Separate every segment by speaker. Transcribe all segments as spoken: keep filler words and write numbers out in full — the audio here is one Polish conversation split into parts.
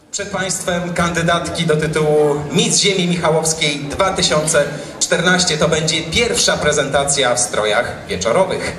Speaker 1: Przed Państwem kandydatki do tytułu Miss Ziemi Michałowskiej dwa tysiące czternaście. To będzie pierwsza prezentacja w strojach wieczorowych.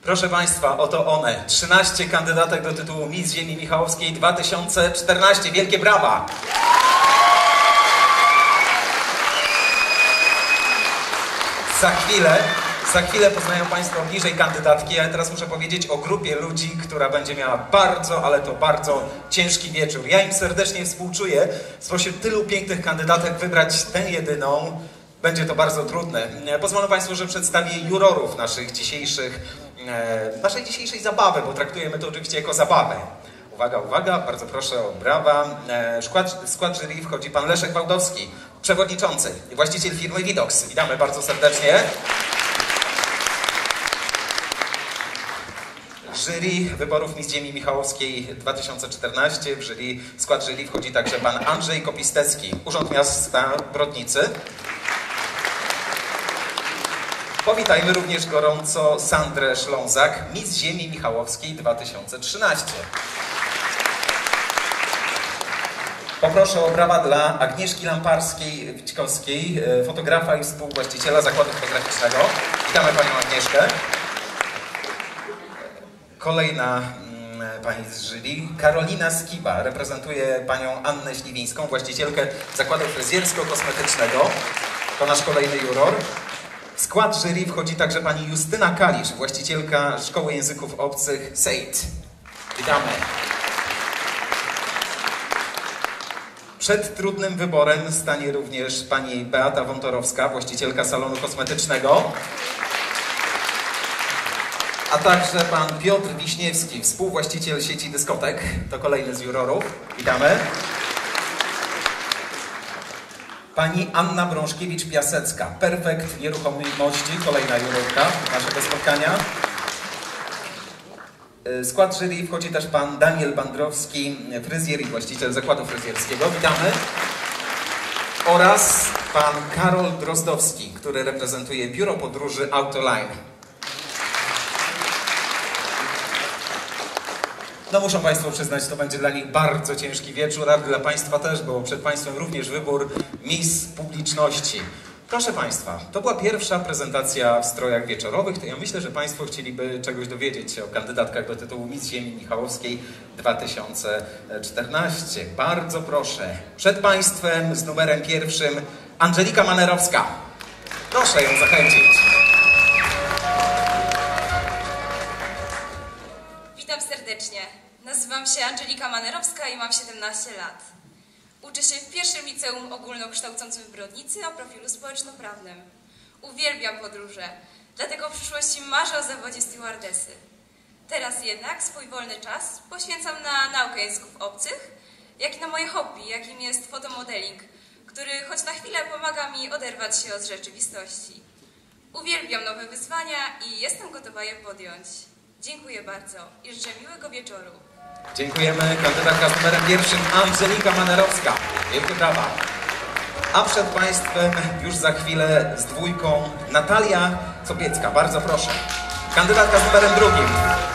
Speaker 1: Proszę Państwa, oto one. trzynaście kandydatek do tytułu Miss Ziemi Michałowskiej dwa tysiące czternaście. Wielkie brawa! Za chwilę, za chwilę poznają Państwo bliżej kandydatki, ale teraz muszę powiedzieć o grupie ludzi, która będzie miała bardzo, ale to bardzo ciężki wieczór. Ja im serdecznie współczuję. Spośród tylu pięknych kandydatek wybrać tę jedyną będzie to bardzo trudne. Pozwolą Państwo, że przedstawię jurorów naszych dzisiejszych, e, naszej dzisiejszej zabawy, bo traktujemy to oczywiście jako zabawę. Uwaga, uwaga, bardzo proszę o brawa. E, skład, skład jury wchodzi pan Leszek Wałdowski, przewodniczący i właściciel firmy Widox. Witamy bardzo serdecznie. Jury wyborów Miss Ziemi Michałowskiej dwa tysiące czternaście. W jury, w skład jury wchodzi także pan Andrzej Kopistecki, Urząd Miasta Brodnicy. Powitajmy również gorąco Sandrę Szlązak, Miss Ziemi Michałowskiej dwa tysiące trzynaście. Poproszę o brawa dla Agnieszki Lamparskiej-Wićkowskiej, fotografa i współwłaściciela zakładu fotograficznego. Witamy panią Agnieszkę. Kolejna mm, pani z jury, Karolina Skiba, reprezentuje panią Annę Śliwińską, właścicielkę zakładu fryzjersko-kosmetycznego. To nasz kolejny juror. W skład jury wchodzi także pani Justyna Kalisz, właścicielka Szkoły Języków Obcych S E I T. Witamy. Przed trudnym wyborem stanie również pani Beata Wątorowska, właścicielka salonu kosmetycznego, a także pan Piotr Wiśniewski, współwłaściciel sieci dyskotek. To kolejny z jurorów. Witamy. Pani Anna Brążkiewicz-Piasecka, Perfekt Nieruchomości, kolejna jurorka naszego spotkania. W skład jury wchodzi też pan Daniel Bandrowski, fryzjer i właściciel zakładu fryzjerskiego. Witamy. Oraz pan Karol Drozdowski, który reprezentuje biuro podróży Autoline. No muszą Państwo przyznać, to będzie dla nich bardzo ciężki wieczór, a dla Państwa też, bo przed Państwem również wybór Miss Publiczności. Proszę Państwa, to była pierwsza prezentacja w strojach wieczorowych, to ja myślę, że Państwo chcieliby czegoś dowiedzieć się o kandydatkach do tytułu Miss Ziemi Michałowskiej dwa tysiące czternaście. Bardzo proszę, przed Państwem z numerem pierwszym Angelika Manerowska. Proszę ją zachęcić.
Speaker 2: Witam serdecznie. Nazywam się Angelika Manerowska i mam siedemnaście lat. Uczę się w pierwszym liceum ogólnokształcącym w Brodnicy o profilu społeczno-prawnym. Uwielbiam podróże, dlatego w przyszłości marzę o zawodzie stewardesy. Teraz jednak swój wolny czas poświęcam na naukę języków obcych, jak i na moje hobby, jakim jest fotomodeling, który choć na chwilę pomaga mi oderwać się od rzeczywistości. Uwielbiam nowe wyzwania i jestem gotowa je podjąć. Dziękuję bardzo i życzę miłego wieczoru.
Speaker 1: Dziękujemy. Kandydatka z numerem pierwszym Angelika Manerowska. Wielkie brawa. A przed Państwem już za chwilę z dwójką Natalia Sobiecka. Bardzo proszę. Kandydatka z numerem drugim.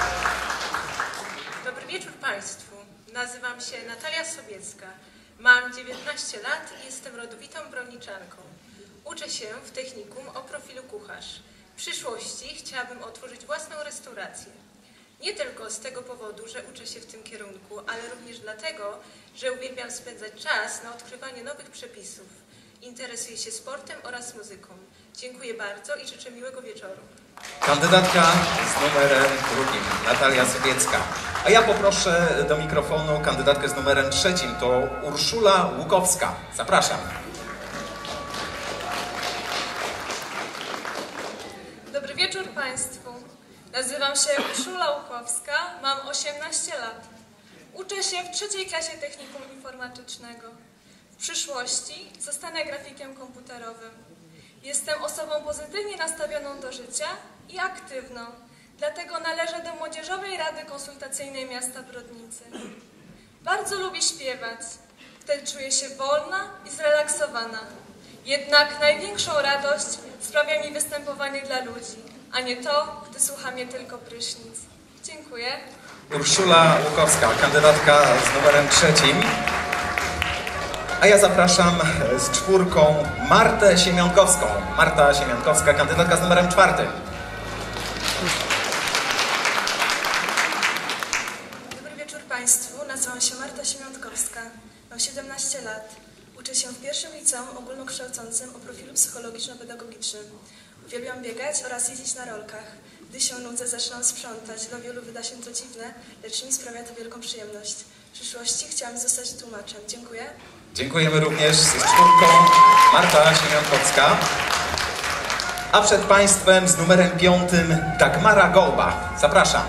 Speaker 3: Dobry wieczór Państwu. Nazywam się Natalia Sobiecka. Mam dziewiętnaście lat i jestem rodowitą broniczanką. Uczę się w technikum o profilu kucharz. W przyszłości chciałabym otworzyć własną restaurację. Nie tylko z tego powodu, że uczę się w tym kierunku, ale również dlatego, że uwielbiam spędzać czas na odkrywanie nowych przepisów. Interesuję się sportem oraz muzyką. Dziękuję bardzo i życzę miłego wieczoru.
Speaker 1: Kandydatka z numerem drugim, Natalia Sobiecka. A ja poproszę do mikrofonu kandydatkę z numerem trzecim, to Urszula Łukowska. Zapraszam.
Speaker 2: Dobry wieczór Państwu. Nazywam się Urszula Łukowska, mam osiemnaście lat. Uczę się w trzeciej klasie technikum informatycznego. W przyszłości zostanę grafikiem komputerowym. Jestem osobą pozytywnie nastawioną do życia i aktywną, dlatego należę do Młodzieżowej Rady Konsultacyjnej Miasta Brodnicy. Bardzo lubię śpiewać, wtedy czuję się wolna i zrelaksowana. Jednak największą radość sprawia mi występowanie dla ludzi, a nie to, gdy słucha mnie tylko prysznic. Dziękuję.
Speaker 1: Urszula Łukowska, kandydatka z numerem trzecim. A ja zapraszam z czwórką Martę Siemiankowską. Marta Siemiankowska, kandydatka z numerem czwartym.
Speaker 2: Państwu, nazywam się Marta Siemiątkowska, mam siedemnaście lat. Uczę się w pierwszym liceum ogólnokształcącym o profilu psychologiczno-pedagogicznym. Uwielbiam biegać oraz jeździć na rolkach. Gdy się nudzę, zaczynam sprzątać. Dla wielu wyda się to dziwne, lecz mi sprawia to wielką przyjemność. W przyszłości chciałam zostać tłumaczem. Dziękuję.
Speaker 1: Dziękujemy również z czwórką Marta Siemiątkowska. A przed Państwem z numerem piątym Dagmara Gołba. Zapraszam.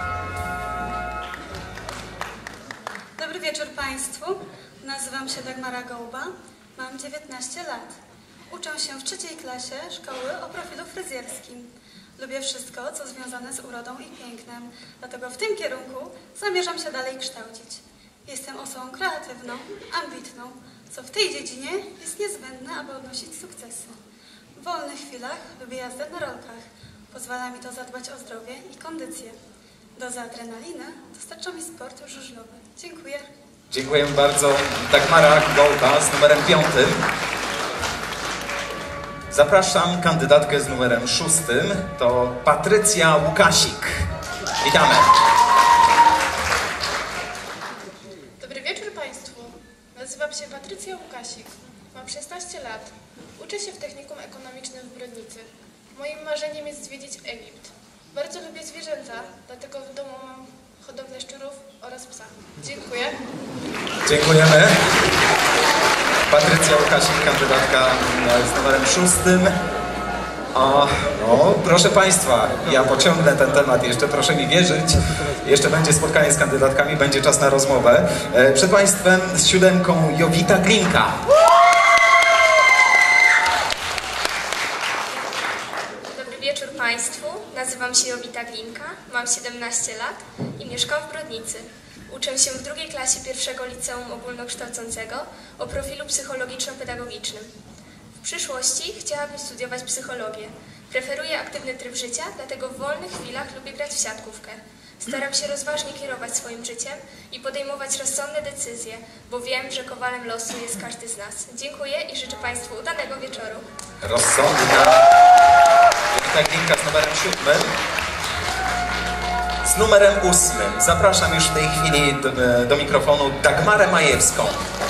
Speaker 4: Dobry wieczór Państwu. Nazywam się Dagmara Gołba. Mam dziewiętnaście lat. Uczę się w trzeciej klasie szkoły o profilu fryzjerskim. Lubię wszystko, co związane z urodą i pięknem. Dlatego w tym kierunku zamierzam się dalej kształcić. Jestem osobą kreatywną, ambitną, co w tej dziedzinie jest niezbędne, aby odnosić sukcesy. W wolnych chwilach lubię jazdę na rolkach. Pozwala mi to zadbać o zdrowie i kondycję. Dozę adrenaliny dostarcza mi sport żużlowy. Dziękuję.
Speaker 1: Dziękuję bardzo. Dagmara Gołba z numerem piątym. Zapraszam kandydatkę z numerem szóstym. To Patrycja Łukasik. Witamy.
Speaker 5: Dobry wieczór Państwu. Nazywam się Patrycja Łukasik. Mam szesnaście lat. Uczę się w Technikum Ekonomicznym w Brodnicy. Moim marzeniem jest zwiedzić Egipt. Bardzo lubię zwierzęta, dlatego w domu mam hodowlę szczurów oraz psa. Dziękuję.
Speaker 1: Dziękujemy. Patrycja Łukasik, kandydatka z numerem szóstym. A, no, proszę Państwa, ja pociągnę ten temat jeszcze, proszę mi wierzyć. Jeszcze będzie spotkanie z kandydatkami, będzie czas na rozmowę. Przed Państwem z siódemką Jowita Glinka.
Speaker 6: Dobry wieczór Państwu. Nazywam się Jowita Glinka, mam siedemnaście lat i mieszkam w Brodnicy. Uczę się w drugiej klasie pierwszego liceum ogólnokształcącego o profilu psychologiczno-pedagogicznym. W przyszłości chciałabym studiować psychologię. Preferuję aktywny tryb życia, dlatego w wolnych chwilach lubię grać w siatkówkę. Staram się rozważnie kierować swoim życiem i podejmować rozsądne decyzje, bo wiem, że kowalem losu jest każdy z nas. Dziękuję i życzę Państwu udanego wieczoru.
Speaker 1: Rozsądna Jowita Glinka z numerem siódmym. Z numerem ósmym zapraszam już w tej chwili do, do mikrofonu Dagmarę Majewską.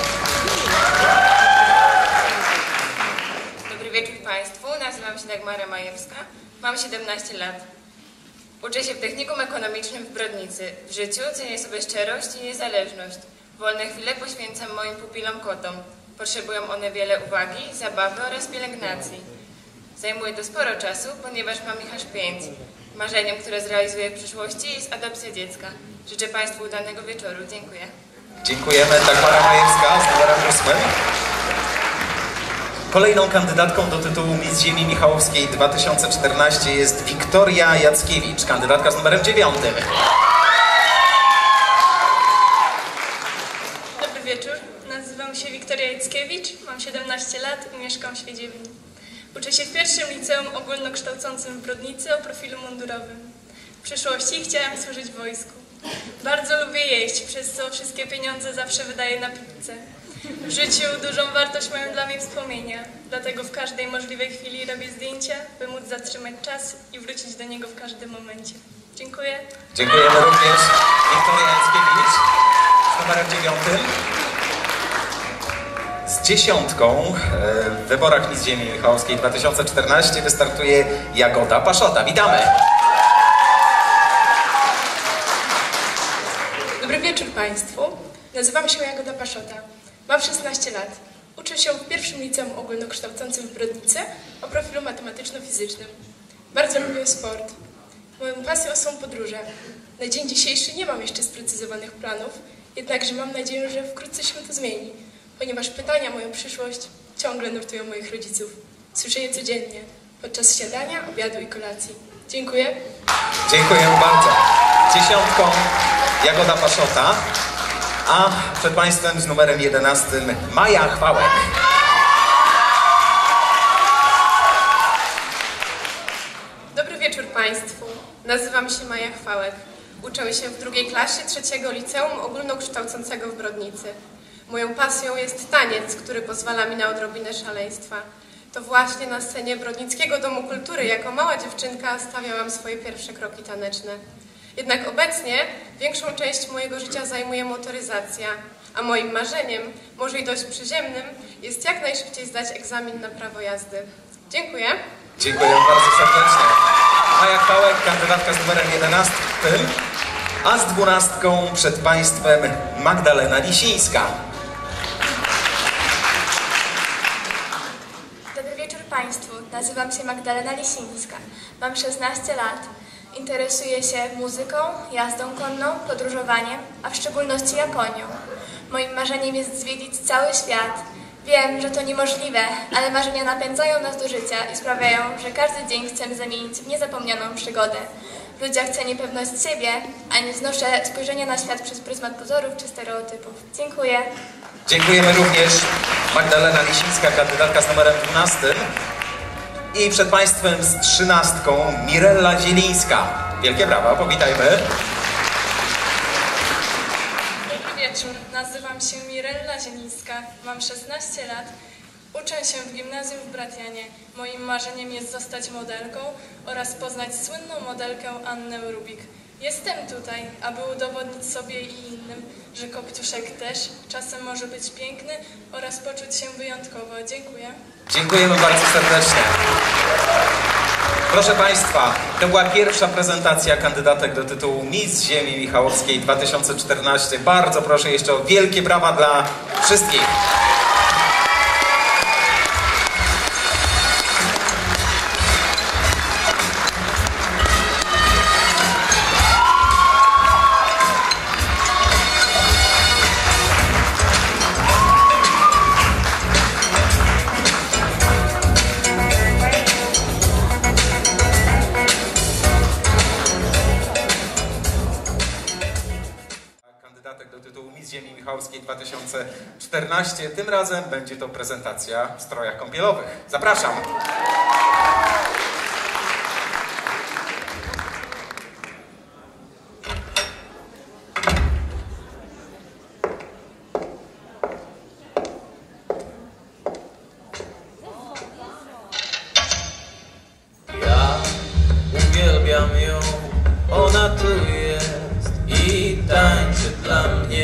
Speaker 3: Dobry wieczór Państwu, nazywam się Dagmara Majewska, mam siedemnaście lat. Uczę się w Technikum Ekonomicznym w Brodnicy. W życiu cenię sobie szczerość i niezależność. Wolne chwile poświęcam moim pupilom kotom. Potrzebują one wiele uwagi, zabawy oraz pielęgnacji. Zajmuje to sporo czasu, ponieważ mam ich aż pięć. Marzeniem, które zrealizuję w przyszłości, jest adopcja dziecka. Życzę Państwu udanego wieczoru. Dziękuję.
Speaker 1: Dziękujemy. Dagmara Majewska z numerem ósmym. Kolejną kandydatką do tytułu Miss Ziemi Michałowskiej dwa tysiące czternaście jest Wiktoria Jackiewicz, kandydatka z numerem dziewiątym.
Speaker 2: Dobry wieczór, nazywam się Wiktoria Jackiewicz, mam siedemnaście lat i mieszkam w Świedziewni. Uczę się w pierwszym liceum ogólnokształcącym w Brodnicy o profilu mundurowym. W przyszłości chciałam służyć w wojsku. Bardzo lubię jeść, przez co wszystkie pieniądze zawsze wydaję na pizzę. W życiu dużą wartość mają dla mnie wspomnienia, dlatego w każdej możliwej chwili robię zdjęcia, by móc zatrzymać czas i wrócić do niego w każdym momencie. Dziękuję.
Speaker 1: Dziękujemy również Wiktoria Jackiewicz z numerem dziewiątym. Z dziesiątką w wyborach Miss Ziemi Michałowskiej dwa tysiące czternaście wystartuje Jagoda Paszota. Witamy!
Speaker 5: Dobry wieczór Państwu. Nazywam się Jagoda Paszota. Mam szesnaście lat. Uczę się w pierwszym liceum ogólnokształcącym w Brodnicy o profilu matematyczno-fizycznym. Bardzo lubię sport. Moją pasją są podróże. Na dzień dzisiejszy nie mam jeszcze sprecyzowanych planów, jednakże mam nadzieję, że wkrótce się to zmieni, ponieważ pytania o moją przyszłość ciągle nurtują moich rodziców. Słyszę je codziennie, podczas śniadania, obiadu i kolacji. Dziękuję.
Speaker 1: Dziękuję bardzo. Dziesiątką Jagoda Paszota, a przed Państwem z numerem jedenastym Maja Chwałek.
Speaker 3: Dobry wieczór Państwu. Nazywam się Maja Chwałek. Uczę się w drugiej klasie trzeciego liceum ogólnokształcącego w Brodnicy. Moją pasją jest taniec, który pozwala mi na odrobinę szaleństwa. To właśnie na scenie Brodnickiego Domu Kultury jako mała dziewczynka stawiałam swoje pierwsze kroki taneczne. Jednak obecnie większą część mojego życia zajmuje motoryzacja, a moim marzeniem, może i dość przyziemnym, jest jak najszybciej zdać egzamin na prawo jazdy. Dziękuję.
Speaker 1: Dziękuję bardzo serdecznie. Maja Kałek, kandydatka z numerem jedenastym, a z dwunastką przed Państwem Magdalena Lisińska.
Speaker 6: Dobry wieczór Państwu. Nazywam się Magdalena Lisińska. Mam szesnaście lat. Interesuję się muzyką, jazdą konną, podróżowaniem, a w szczególności Japonią. Moim marzeniem jest zwiedzić cały świat. Wiem, że to niemożliwe, ale marzenia napędzają nas do życia i sprawiają, że każdy dzień chcemy zamienić w niezapomnianą przygodę. W ludziach cenię pewność siebie, a nie znoszę spojrzenia na świat przez pryzmat pozorów czy stereotypów. Dziękuję.
Speaker 1: Dziękujemy również. Magdalena Lisińska, kandydatka z numerem dwunastym. I przed Państwem z trzynastką Mirella Zielińska. Wielkie brawa, powitajmy.
Speaker 2: Dobry wieczór, nazywam się Mirella Zielińska, mam szesnaście lat, uczę się w gimnazjum w Bratianie. Moim marzeniem jest zostać modelką oraz poznać słynną modelkę Annę Rubik. Jestem tutaj, aby udowodnić sobie i innym, że kopciuszek też czasem może być piękny oraz poczuć się wyjątkowo. Dziękuję.
Speaker 1: Dziękujemy bardzo serdecznie. Proszę Państwa, to była pierwsza prezentacja kandydatek do tytułu Miss Ziemi Michałowskiej dwa tysiące czternaście. Bardzo proszę jeszcze o wielkie brawa dla wszystkich. Kandydatek do tytułu Miss Ziemi Michałowskiej dwa tysiące czternaście. Tym razem będzie to prezentacja w strojach kąpielowych. Zapraszam.
Speaker 7: Ja uwielbiam ją, ona tu jest i tańczy dla mnie.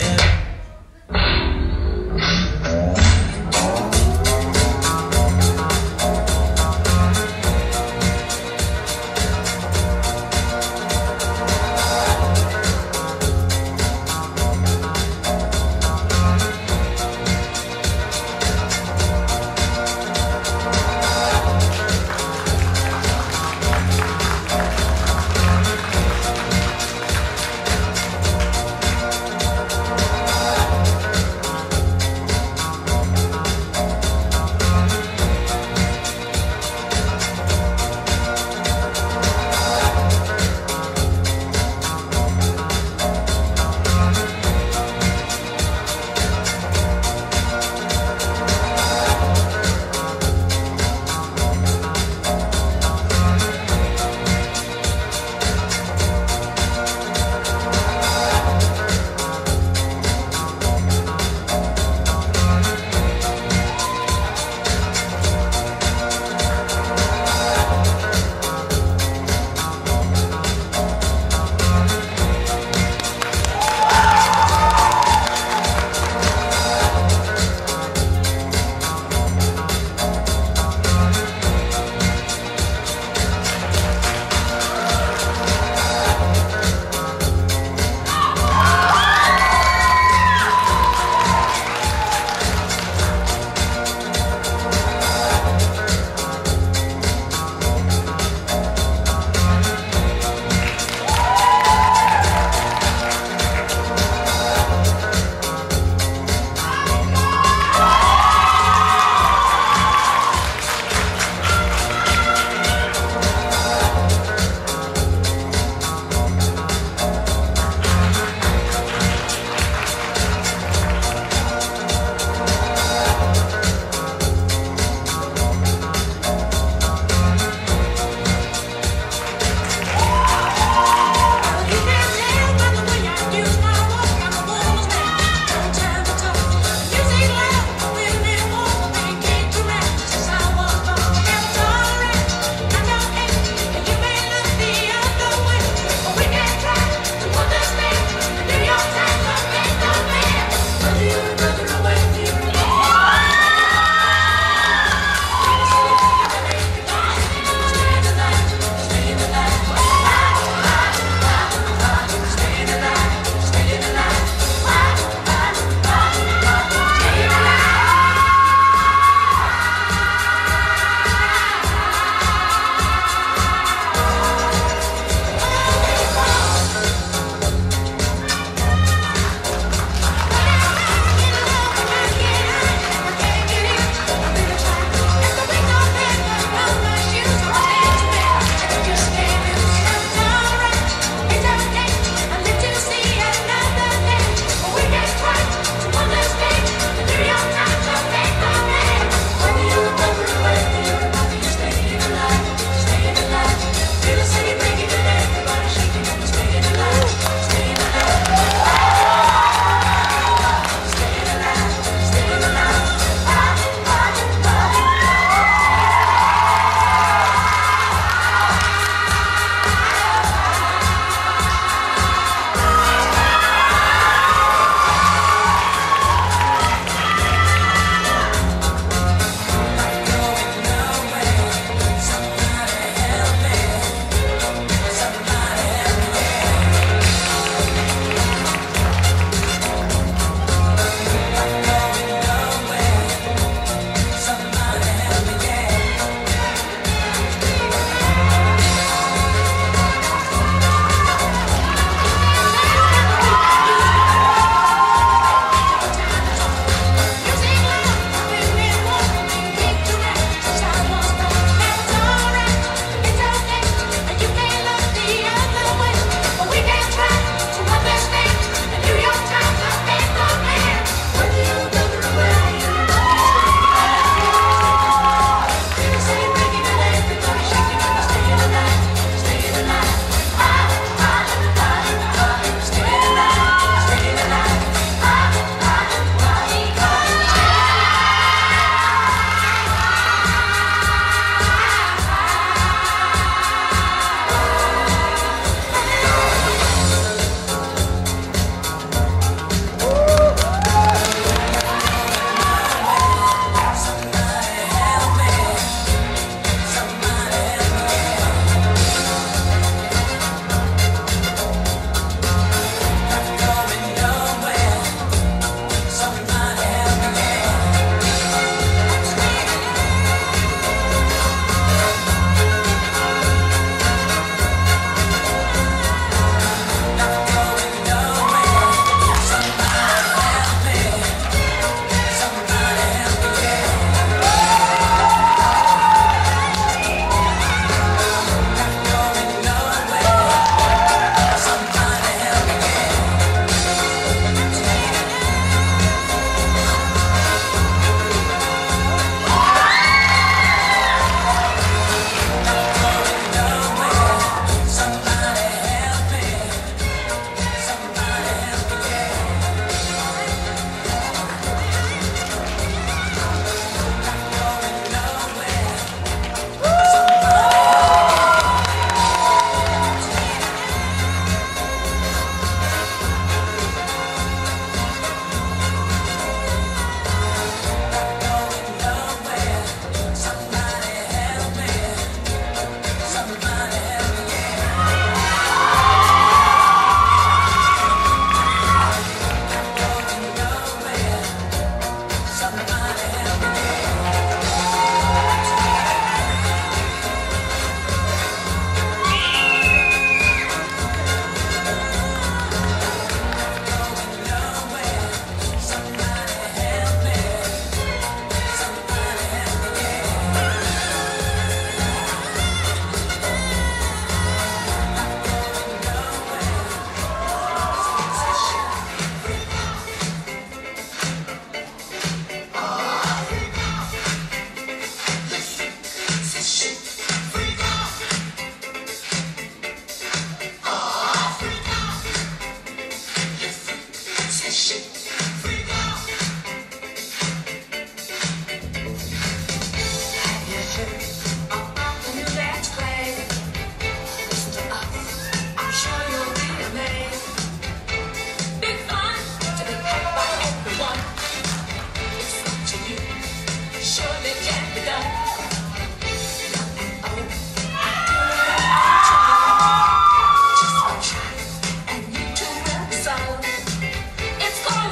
Speaker 8: It's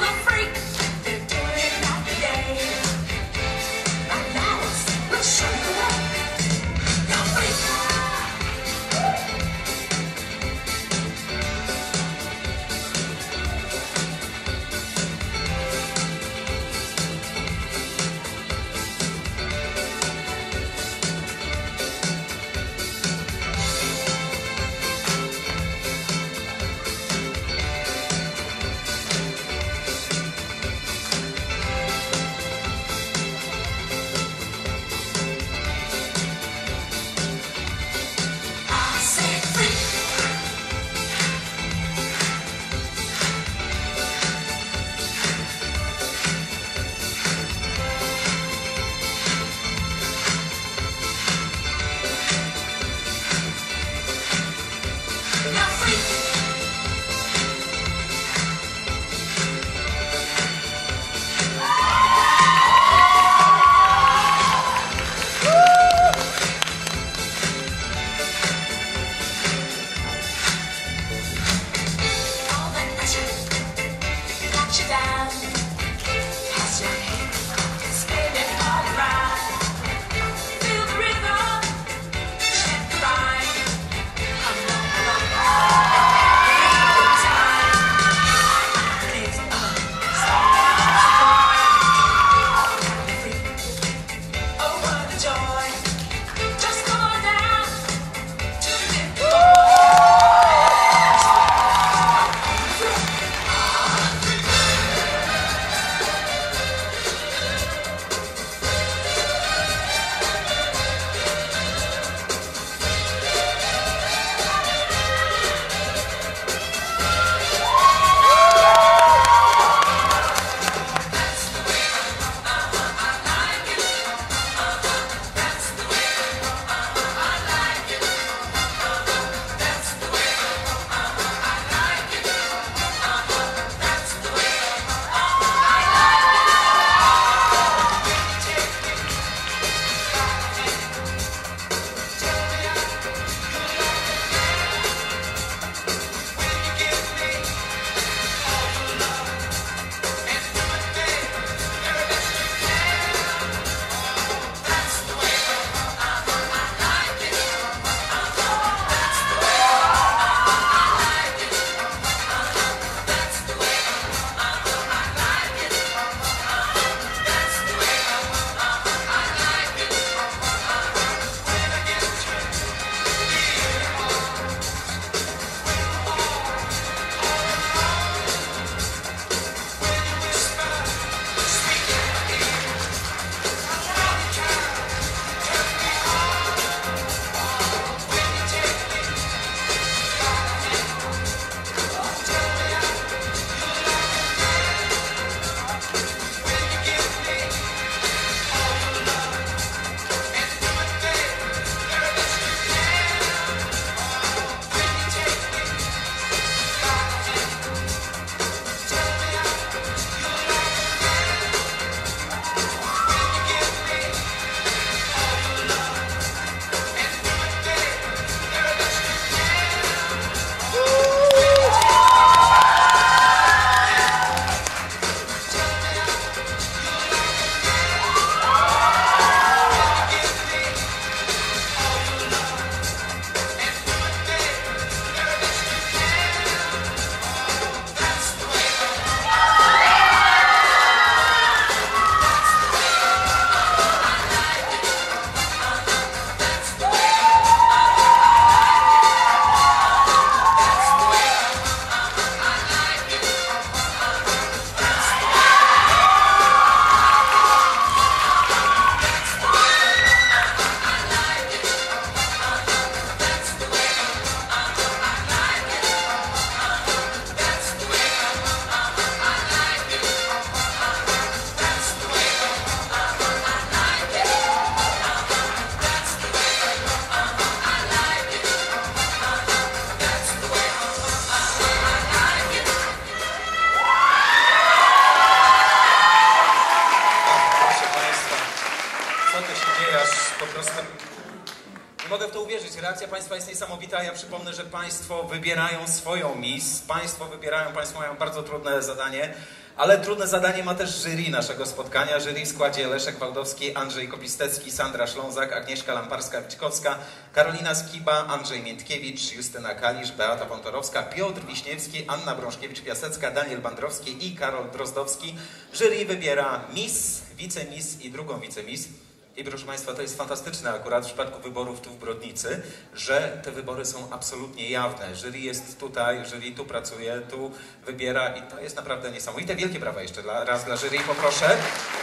Speaker 1: powiedzieć, reakcja Państwa jest niesamowita. Ja przypomnę, że Państwo wybierają swoją miss. Państwo wybierają, Państwo mają bardzo trudne zadanie. Ale trudne zadanie ma też jury naszego spotkania. Jury w składzie Leszek Waldowski, Andrzej Kopistecki, Sandra Ślązak, Agnieszka Lamparska-Wiczkowska, Karolina Skiba, Andrzej Miętkiewicz, Justyna Kalisz, Beata Wątorowska, Piotr Wiśniewski, Anna Brążkiewicz-Piasecka, Daniel Bandrowski i Karol Drozdowski. Jury wybiera miss, wicemis i drugą wicemis. I proszę Państwa, to jest fantastyczne akurat w przypadku wyborów tu w Brodnicy, że te wybory są absolutnie jawne. Jury jest tutaj, jury tu pracuje, tu wybiera i to jest naprawdę niesamowite. Wielkie brawa jeszcze dla, raz dla jury, poproszę.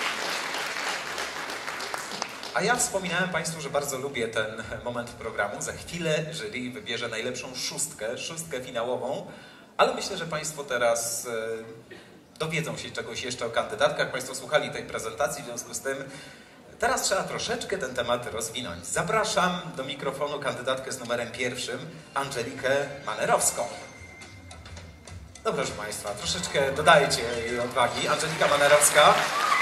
Speaker 1: A ja wspominałem Państwu, że bardzo lubię ten moment programu. Za chwilę jury wybierze najlepszą szóstkę, szóstkę finałową, ale myślę, że Państwo teraz e, dowiedzą się czegoś jeszcze o kandydatkach. Państwo słuchali tej prezentacji, w związku z tym teraz trzeba troszeczkę ten temat rozwinąć. Zapraszam do mikrofonu kandydatkę z numerem pierwszym, Angelikę Manerowską. No proszę Państwa, troszeczkę dodajcie jej odwagi. Angelika Manerowska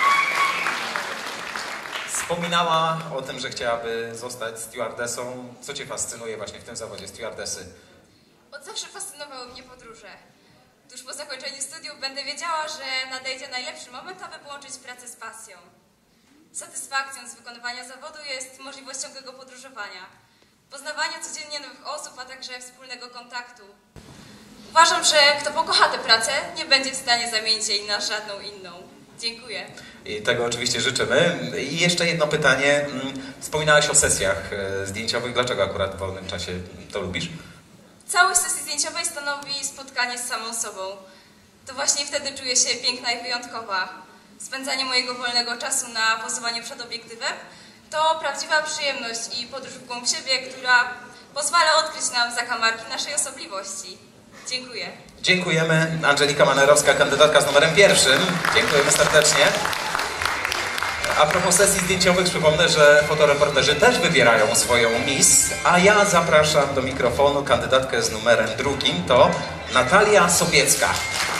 Speaker 1: wspominała o tym, że chciałaby zostać stewardessą. Co Cię fascynuje właśnie w tym zawodzie stewardessy?
Speaker 8: Od zawsze fascynowały mnie podróże. Tuż po zakończeniu studiów będę wiedziała, że nadejdzie najlepszy moment, aby połączyć pracę z pasją. Satysfakcją z wykonywania zawodu jest możliwość ciągłego podróżowania, poznawania codziennie nowych osób, a także wspólnego kontaktu. Uważam, że kto pokocha tę pracę, nie będzie w stanie zamienić jej na żadną inną. Dziękuję.
Speaker 1: I tego oczywiście życzymy. I jeszcze jedno pytanie. Wspominałaś o sesjach zdjęciowych. Dlaczego akurat w wolnym czasie to lubisz?
Speaker 8: Całość sesji zdjęciowej stanowi spotkanie z samą sobą. To właśnie wtedy czuję się piękna i wyjątkowa. Spędzanie mojego wolnego czasu na pozowaniu przed obiektywem to prawdziwa przyjemność i podróż w głąb siebie, która pozwala odkryć nam zakamarki naszej osobliwości. Dziękuję.
Speaker 1: Dziękujemy. Angelika Manerowska, kandydatka z numerem pierwszym. Dziękujemy serdecznie. A propos sesji zdjęciowych, przypomnę, że fotoreporterzy też wybierają swoją miss, a ja zapraszam do mikrofonu kandydatkę z numerem drugim, to Natalia Sobiecka.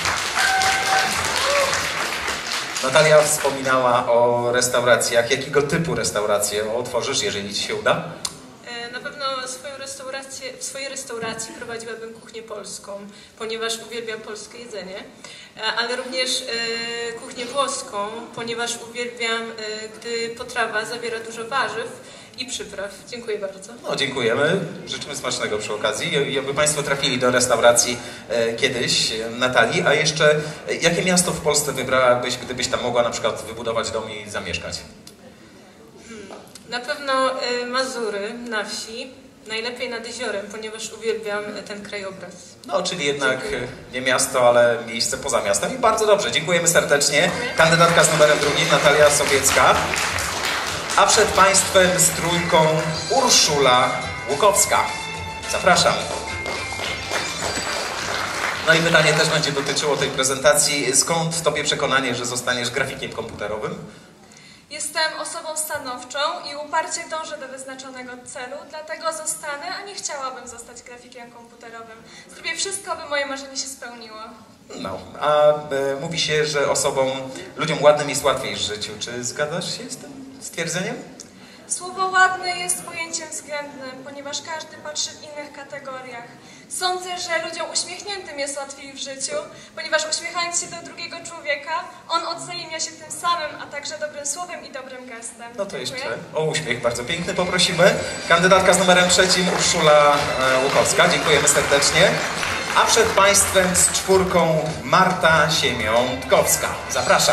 Speaker 1: Natalia wspominała o restauracjach. Jakiego typu restauracje otworzysz, jeżeli Ci się uda?
Speaker 3: Na pewno swoją restaurację, w swojej restauracji prowadziłabym kuchnię polską, ponieważ uwielbiam polskie jedzenie, ale również kuchnię włoską, ponieważ uwielbiam, gdy potrawa zawiera dużo warzyw i przypraw. Dziękuję bardzo.
Speaker 1: No, dziękujemy. Życzymy smacznego przy okazji. I aby Państwo trafili do restauracji e, kiedyś, Natalii. A jeszcze, e, jakie miasto w Polsce wybrałabyś, gdybyś tam mogła na przykład wybudować dom i zamieszkać?
Speaker 3: Hmm. Na pewno e, Mazury na wsi, najlepiej nad jeziorem, ponieważ uwielbiam e, ten krajobraz.
Speaker 1: No, czyli jednak e, nie miasto, ale miejsce poza miastem. I bardzo dobrze. Dziękujemy serdecznie. Kandydatka z numerem drugim, Natalia Sobiecka. A przed Państwem z trójką Urszula Łukowska. Zapraszam. No i pytanie też będzie dotyczyło tej prezentacji. Skąd Tobie przekonanie, że zostaniesz grafikiem komputerowym?
Speaker 2: Jestem osobą stanowczą i uparcie dążę do wyznaczonego celu, dlatego zostanę, a nie chciałabym zostać grafikiem komputerowym. Zrobię wszystko, by moje marzenie się spełniło.
Speaker 1: No, a e, mówi się, że osobom, ludziom ładnym jest łatwiej w życiu. Czy zgadzasz się z tym stwierdzeniem?
Speaker 2: Słowo ładny jest pojęciem względnym, ponieważ każdy patrzy w innych kategoriach. Sądzę, że ludziom uśmiechniętym jest łatwiej w życiu, ponieważ uśmiechając się do drugiego człowieka, on odzajemnia się tym samym, a także dobrym słowem i dobrym gestem.
Speaker 1: No to
Speaker 2: Dziękuję.
Speaker 1: jeszcze o uśmiech bardzo piękny poprosimy. Kandydatka z numerem trzecim, Urszula e, Łukowska. Dziękujemy serdecznie. A przed Państwem z czwórką Marta Siemiątkowska. Zapraszam.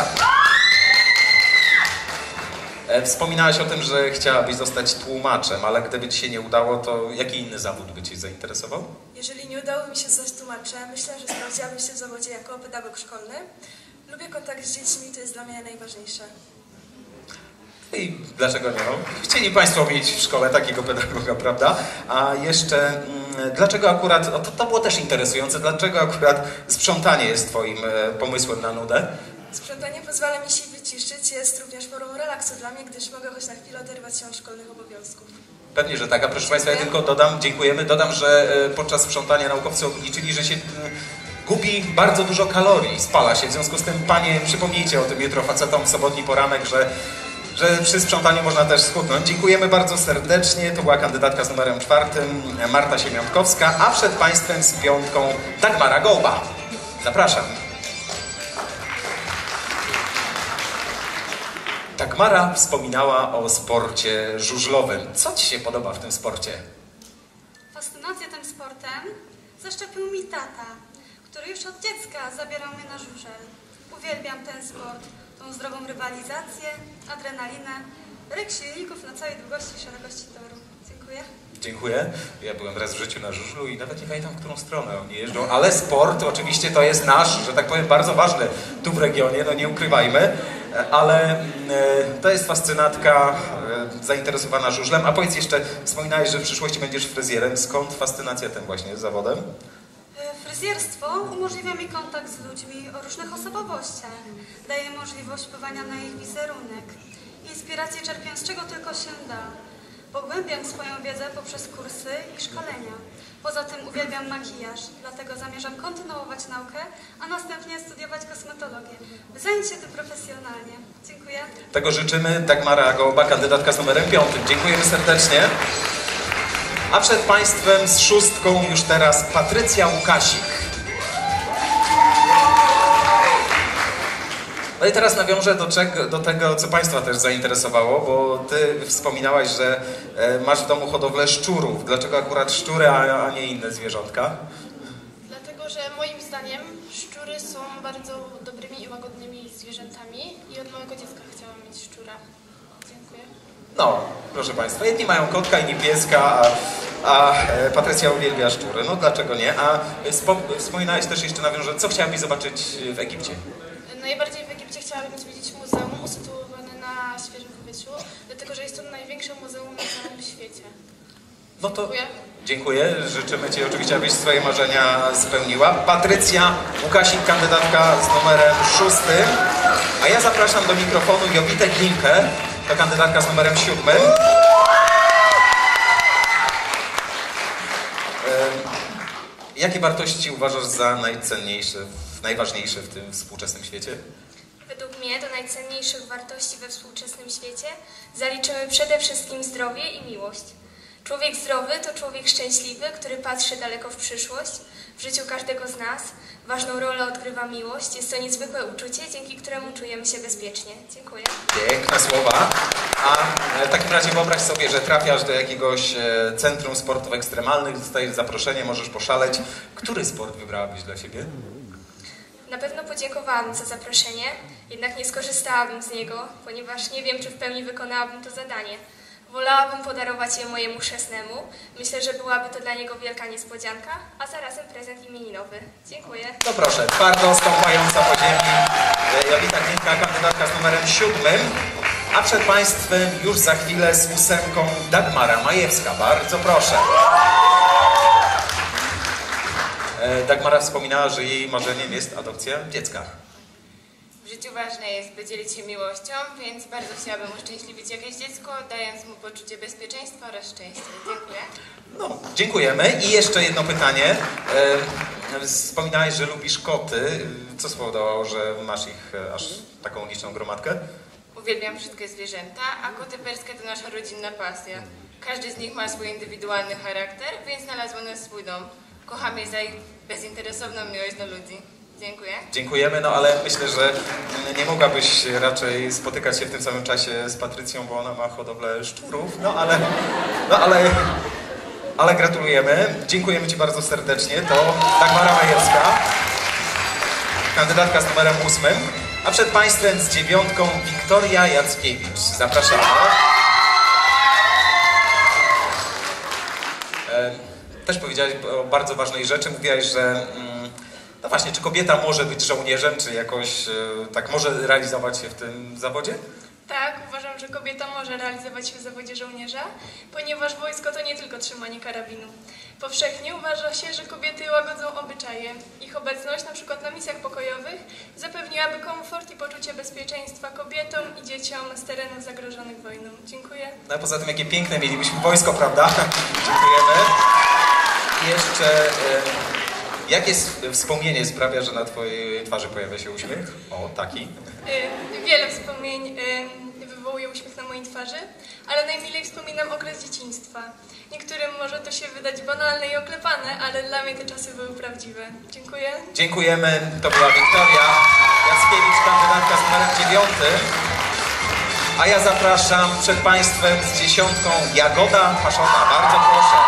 Speaker 1: Wspominałaś o tym, że chciałabyś zostać tłumaczem, ale gdyby Ci się nie udało, to jaki inny zawód by Cię zainteresował?
Speaker 9: Jeżeli nie udało mi się zostać tłumaczem, myślę, że sprawdziłabym się w zawodzie jako pedagog szkolny. Lubię kontakt z dziećmi, to jest dla mnie najważniejsze.
Speaker 1: I dlaczego nie? Chcieli Państwo mieć w szkole takiego pedagoga, prawda? A jeszcze, mm, dlaczego akurat, o, to, to było też interesujące, dlaczego akurat sprzątanie jest Twoim e, pomysłem na nudę?
Speaker 9: Sprzątanie pozwala mi się wyciszyć, jest również formą relaksu dla mnie, gdyż mogę choć na chwilę oderwać się od szkolnych obowiązków.
Speaker 1: Pewnie, że tak. A proszę Państwa, ja tylko dodam, dziękujemy, dodam, że e, podczas sprzątania naukowcy obliczyli, że się m, gubi bardzo dużo kalorii, spala się. W związku z tym, Panie, przypomnijcie o tym jutro facetom w sobotni poranek, że że przy sprzątaniu można też schudnąć. Dziękujemy bardzo serdecznie. To była kandydatka z numerem czwartym, Marta Siemiątkowska, a przed Państwem z piątką Dagmara Gołba. Zapraszam. Dagmara wspominała o sporcie żużlowym. Co Ci się podoba w tym sporcie?
Speaker 4: Fascynację tym sportem zaszczepił mi tata, który już od dziecka zabierał mnie na żużel. Uwielbiam ten sport, tą zdrową rywalizację, adrenalinę, ryk silników na całej długości i szerokości toru. Dziękuję.
Speaker 1: Dziękuję. Ja byłem raz w życiu na żużlu i nawet nie pamiętam, w którą stronę oni jeżdżą, ale sport oczywiście to jest nasz, że tak powiem, bardzo ważny tu w regionie, no nie ukrywajmy, ale to jest fascynatka zainteresowana żużlem. A powiedz jeszcze, wspominałeś, że w przyszłości będziesz fryzjerem. Skąd fascynacja tym właśnie zawodem?
Speaker 4: Fryzjerstwo umożliwia mi kontakt z ludźmi o różnych osobowościach. Daje możliwość wpływania na ich wizerunek. Inspirację czerpię z czego tylko się da. Pogłębiam swoją wiedzę poprzez kursy i szkolenia. Poza tym uwielbiam makijaż, dlatego zamierzam kontynuować naukę, a następnie studiować kosmetologię, by zająć się tym profesjonalnie. Dziękuję.
Speaker 1: Tego życzymy. Dagmara Gołba, kandydatka z numerem piątym. Dziękujemy serdecznie. A przed Państwem z szóstką już teraz Patrycja Łukasik. No i teraz nawiążę do, czego, do tego, co Państwa też zainteresowało, bo Ty wspominałaś, że masz w domu hodowlę szczurów. Dlaczego akurat szczury, a, a nie inne zwierzątka?
Speaker 5: Dlatego, że moim zdaniem szczury są bardzo dobrymi i łagodnymi zwierzętami i od małego dziecka chciałam mieć szczura. Dziękuję.
Speaker 1: No, proszę Państwa, jedni mają kotka, inni pieska, a, a Patrycja uwielbia szczury. No dlaczego nie? A wspominałeś też, jeszcze nawiążę, co chciałabyś zobaczyć w Egipcie?
Speaker 5: Najbardziej w Egipcie chciałabym zwiedzić muzeum usytuowane na świeżym powietrzu, dlatego że jest to największe muzeum na całym świecie.
Speaker 1: No to
Speaker 5: Dziękuję.
Speaker 1: Dziękuję. Życzymy Ci oczywiście, abyś swoje marzenia spełniła. Patrycja Łukasik, kandydatka z numerem szóstym. A ja zapraszam do mikrofonu Jowitę Glinkę, to kandydatka z numerem siódmym. Jakie wartości uważasz za najcenniejsze, najważniejsze w tym współczesnym świecie?
Speaker 6: Według mnie do najcenniejszych wartości we współczesnym świecie zaliczymy przede wszystkim zdrowie i miłość. Człowiek zdrowy to człowiek szczęśliwy, który patrzy daleko w przyszłość. W życiu każdego z nas ważną rolę odgrywa miłość. Jest to niezwykłe uczucie, dzięki któremu czujemy się bezpiecznie. Dziękuję.
Speaker 1: Piękne słowa. A w takim razie wyobraź sobie, że trafiasz do jakiegoś centrum sportów ekstremalnych, dostajesz zaproszenie, możesz poszaleć. Który sport wybrałabyś dla siebie?
Speaker 6: Na pewno podziękowałabym za zaproszenie, jednak nie skorzystałabym z niego, ponieważ nie wiem, czy w pełni wykonałabym to zadanie. Wolałabym podarować je mojemu chrzestnemu. Myślę, że byłaby to dla niego wielka niespodzianka, a zarazem prezent imieninowy. Dziękuję.
Speaker 1: No proszę, twardo stąpająca po ziemi Jowita Glinka, kandydatka z numerem siódmym. A przed Państwem już za chwilę z ósemką Dagmara Majewska. Bardzo proszę. Dagmara wspominała, że jej marzeniem jest adopcja dziecka.
Speaker 10: W życiu ważne jest, by dzielić się miłością, więc bardzo chciałabym uszczęśliwić jakieś dziecko, dając mu poczucie bezpieczeństwa oraz szczęścia. Dziękuję.
Speaker 1: No, dziękujemy. I jeszcze jedno pytanie. E, wspominałeś, że lubisz koty. Co spowodowało, że masz ich aż taką liczną gromadkę?
Speaker 10: Uwielbiam wszystkie zwierzęta, a koty perskie to nasza rodzinna pasja. Każdy z nich ma swój indywidualny charakter, więc znalazł nas swój dom. Kocham je za ich bezinteresowną miłość do ludzi. Dziękuję.
Speaker 1: Dziękujemy, no ale myślę, że nie mogłabyś raczej spotykać się w tym samym czasie z Patrycją, bo ona ma hodowlę szczurów, no ale, no ale, ale gratulujemy. Dziękujemy Ci bardzo serdecznie. To Dagmara Majewska, kandydatka z numerem ósmym, a przed Państwem z dziewiątką Wiktoria Jackiewicz. Zapraszamy. Też powiedziałaś o bardzo ważnej rzeczy. Mówiłaś, że no właśnie, czy kobieta może być żołnierzem, czy jakoś tak może realizować się w tym zawodzie?
Speaker 5: Tak, uważam, że kobieta może realizować się w zawodzie żołnierza, ponieważ wojsko to nie tylko trzymanie karabinu. Powszechnie uważa się, że kobiety łagodzą obyczaje. Ich obecność, na przykład na misjach pokojowych, zapewniałaby komfort i poczucie bezpieczeństwa kobietom i dzieciom z terenów zagrożonych wojną. Dziękuję.
Speaker 1: No a poza tym, jakie piękne mielibyśmy wojsko, prawda? Dziękujemy. I jeszcze... Jakie wspomnienie sprawia, że na Twojej twarzy pojawia się uśmiech? O, taki.
Speaker 5: Wiele wspomnień wywołuje uśmiech na mojej twarzy, ale najmilej wspominam okres dzieciństwa. Niektórym może to się wydać banalne i oklepane, ale dla mnie te czasy były prawdziwe. Dziękuję.
Speaker 1: Dziękujemy. To była Wiktoria Jackiewicz, kandydatka z numerem dziewiątym. A ja zapraszam przed Państwem z dziesiątką Jagoda Paszona. Bardzo proszę.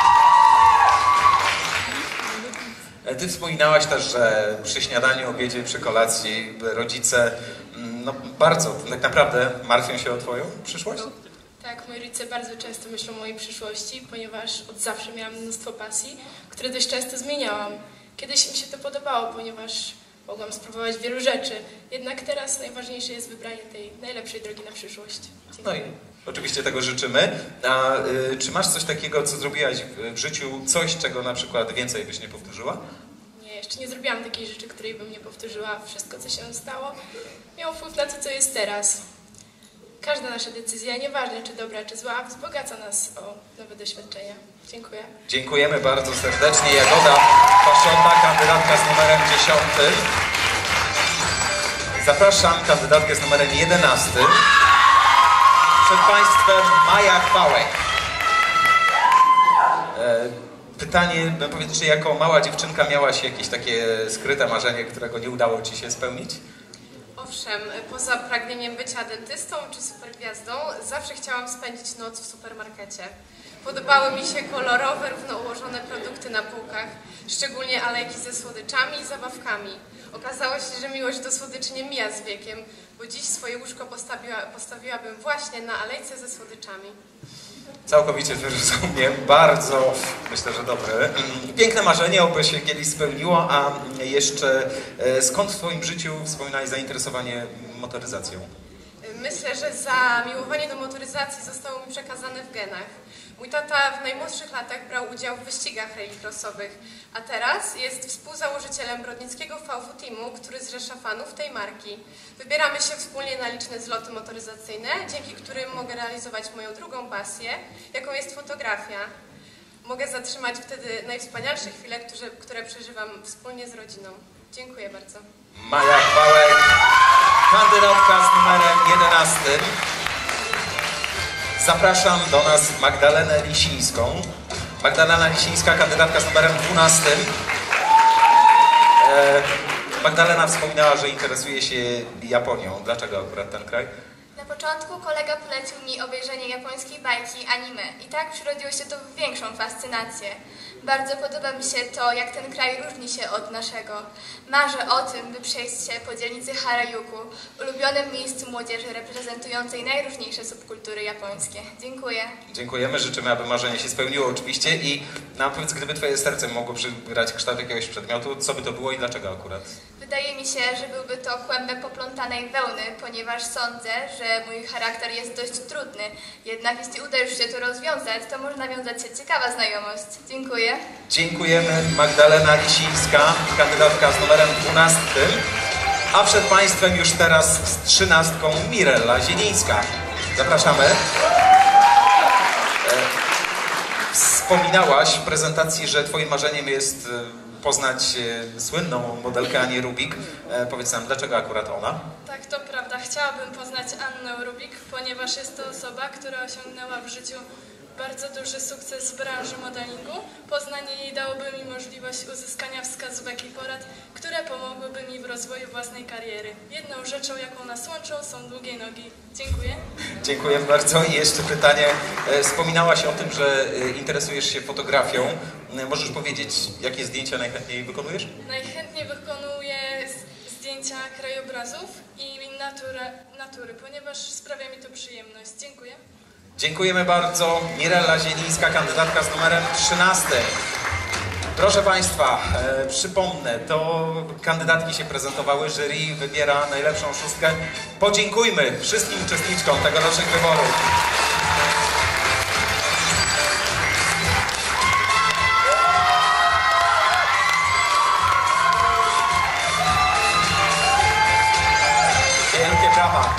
Speaker 1: Ty wspominałaś też, że przy śniadaniu, obiedzie, przy kolacji rodzice no, bardzo, tak naprawdę martwią się o Twoją przyszłość?
Speaker 5: Tak, moi rodzice bardzo często myślą o mojej przyszłości, ponieważ od zawsze miałam mnóstwo pasji, które dość często zmieniałam. Kiedyś mi się to podobało, ponieważ mogłam spróbować wielu rzeczy, jednak teraz najważniejsze jest wybranie tej najlepszej drogi na przyszłość. Dziękuję.
Speaker 1: No i oczywiście tego życzymy. A y, czy masz coś takiego, co zrobiłaś w, w życiu, coś, czego na przykład więcej byś nie powtórzyła?
Speaker 5: Nie, jeszcze nie zrobiłam takiej rzeczy, której bym nie powtórzyła. Wszystko, co się stało, miało wpływ na to, co jest teraz. Każda nasza decyzja, nieważne czy dobra, czy zła, wzbogaca nas o nowe doświadczenia. Dziękuję.
Speaker 1: Dziękujemy bardzo serdecznie. Jagoda Paszona, kandydatka z numerem dziesiątym. Zapraszam kandydatkę z numerem jedenastym. Przed Państwem Maja Chwałek. Pytanie, bym powiedział, czy jako mała dziewczynka miałaś jakieś takie skryte marzenie, którego nie udało Ci się spełnić?
Speaker 11: Owszem, poza pragnieniem bycia dentystą czy supergwiazdą, zawsze chciałam spędzić noc w supermarkecie. Podobały mi się kolorowe, równo ułożone produkty na półkach, szczególnie alejki ze słodyczami i zabawkami. Okazało się, że miłość do słodyczy nie mija z wiekiem, bo dziś swoje łóżko postawiła, postawiłabym właśnie na alejce ze słodyczami.
Speaker 1: Całkowicie rozumiem, bardzo myślę, że dobre. Piękne marzenie, oby się kiedyś spełniło, a jeszcze skąd w Twoim życiu wspominałeś zainteresowanie motoryzacją?
Speaker 11: Myślę, że zamiłowanie do motoryzacji zostało mi przekazane w genach. Mój tata w najmłodszych latach brał udział w wyścigach rallycrossowych, a teraz jest współzałożycielem brodnickiego V W Teamu, który zrzesza fanów tej marki. Wybieramy się wspólnie na liczne zloty motoryzacyjne, dzięki którym mogę realizować moją drugą pasję, jaką jest fotografia. Mogę zatrzymać wtedy najwspanialsze chwile, które, które przeżywam wspólnie z rodziną. Dziękuję bardzo.
Speaker 1: Maja Chwałek, kandydatka z numerem jedenastym. Zapraszam do nas Magdalenę Lisińską. Magdalena Lisińska, kandydatka z numerem dwunastym. E, Magdalena wspominała, że interesuje się Japonią. Dlaczego akurat ten kraj?
Speaker 6: Na początku kolega polecił mi obejrzenie japońskiej bajki anime i tak przyrodziło się to w większą fascynację. Bardzo podoba mi się to, jak ten kraj różni się od naszego. Marzę o tym, by przejść się po dzielnicy Harajuku, ulubionym miejscu młodzieży reprezentującej najróżniejsze subkultury japońskie. Dziękuję.
Speaker 1: Dziękujemy, życzymy, aby marzenie się spełniło oczywiście i no, powiedz, gdyby Twoje serce mogło przybrać kształt jakiegoś przedmiotu, co by to było i dlaczego akurat?
Speaker 6: Wydaje mi się, że byłby to kłębek poplątanej wełny, ponieważ sądzę, że mój charakter jest dość trudny. Jednak jeśli uda już się to rozwiązać, to może nawiązać się ciekawa znajomość. Dziękuję.
Speaker 1: Dziękujemy. Magdalena Lisińska, kandydatka z numerem dwunastym. A przed Państwem już teraz z trzynastką Mirella Zielińska. Zapraszamy. Wspominałaś w prezentacji, że Twoim marzeniem jest poznać słynną modelkę Anię Rubik. Powiedz nam, dlaczego akurat ona?
Speaker 2: Tak, to prawda. Chciałabym poznać Annę Rubik, ponieważ jest to osoba, która osiągnęła w życiu bardzo duży sukces w branży modelingu. Poznanie jej dałoby mi możliwość uzyskania wskazówek i porad, które pomogłyby mi w rozwoju własnej kariery. Jedną rzeczą, jaką nas łączą, są długie nogi. Dziękuję.
Speaker 1: Dziękuję bardzo. I jeszcze pytanie. Wspominałaś o tym, że interesujesz się fotografią. Możesz powiedzieć, jakie zdjęcia najchętniej wykonujesz?
Speaker 2: Najchętniej wykonuję zdjęcia krajobrazów i natury, natury, ponieważ sprawia mi to przyjemność. Dziękuję.
Speaker 1: Dziękujemy bardzo. Mirella Zielińska, kandydatka z numerem trzynastym. Proszę Państwa, e, przypomnę, to kandydatki się prezentowały, jury wybiera najlepszą szóstkę. Podziękujmy wszystkim uczestniczkom tegorocznych wyborów. Wielkie brawa.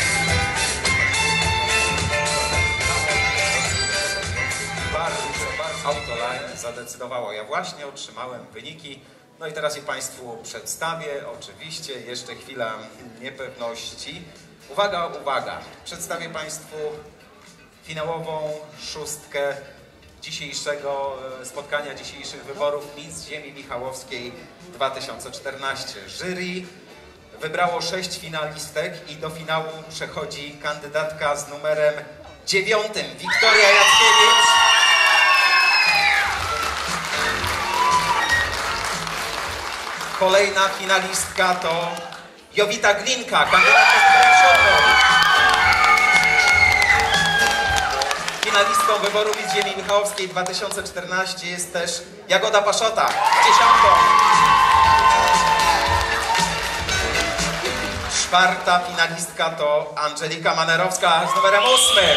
Speaker 1: Bardzo, bardzo Autoline zadecydowało. Ja właśnie otrzymałem wyniki. No i teraz je Państwu przedstawię. Oczywiście jeszcze chwila niepewności. Uwaga, uwaga. Przedstawię Państwu finałową szóstkę dzisiejszego spotkania, dzisiejszych wyborów Miss Ziemi Michałowskiej dwa tysiące czternaście. Jury wybrało sześć finalistek i do finału przechodzi kandydatka z numerem dziewiątym, Wiktoria Jackiewicz. Kolejna finalistka to Jowita Glinka, kandydatka z numerem siódmym. Finalistką wyboru Miss Ziemi Michałowskiej dwa tysiące czternaście jest też Jagoda Paszota, dziesiątką. Czwarta finalistka to Angelika Manerowska z numerem ósmym.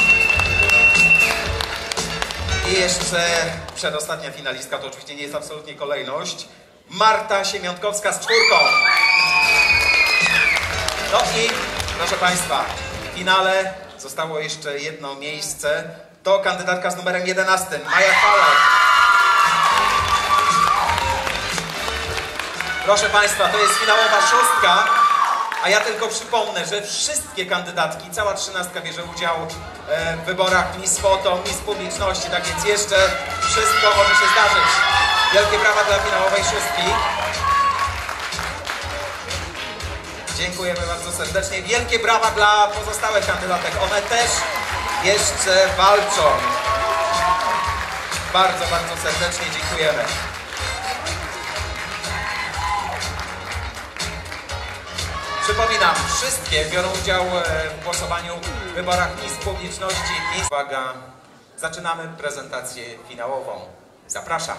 Speaker 1: I jeszcze przedostatnia finalistka, to oczywiście nie jest absolutnie kolejność, Marta Siemiątkowska z czwórką. No i proszę Państwa, w finale zostało jeszcze jedno miejsce. To kandydatka z numerem jedenastym, Maja Falak. Proszę Państwa, to jest finałowa szóstka. A ja tylko przypomnę, że wszystkie kandydatki, cała trzynastka bierze udział w wyborach Miss Foto, Miss Publiczności, tak więc jeszcze wszystko może się zdarzyć. Wielkie brawa dla finałowej szóstki. Dziękujemy bardzo serdecznie. Wielkie brawa dla pozostałych kandydatek. One też jeszcze walczą. Bardzo, bardzo serdecznie dziękujemy. Przypominam, wszystkie biorą udział w głosowaniu w wyborach Miss Publiczności. Uwaga, zaczynamy prezentację finałową. Zapraszam.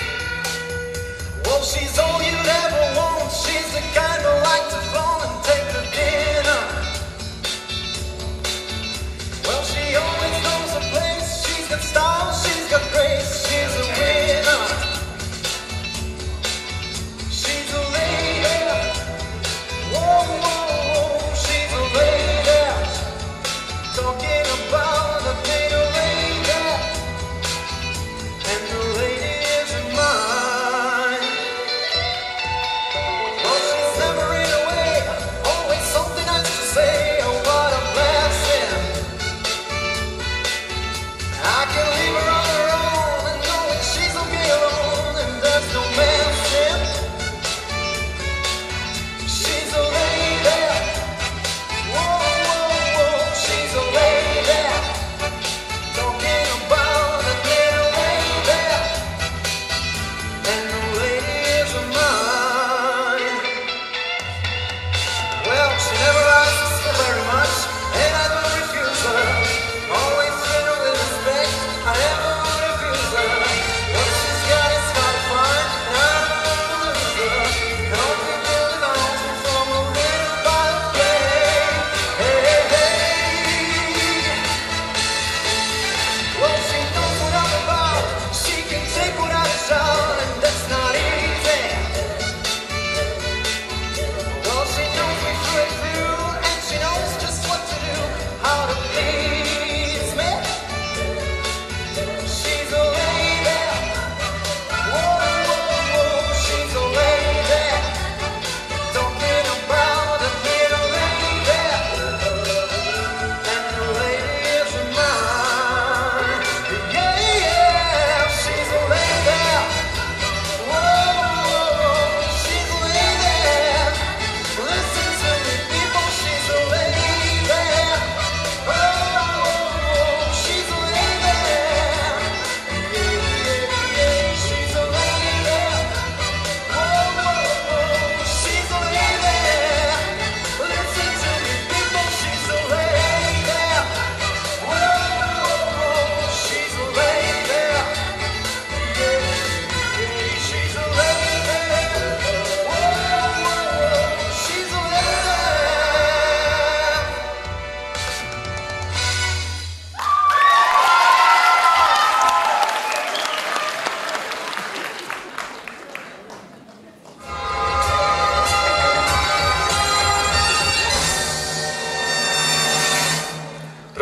Speaker 7: She's all you'd ever want. She's the kind who likes to flow and take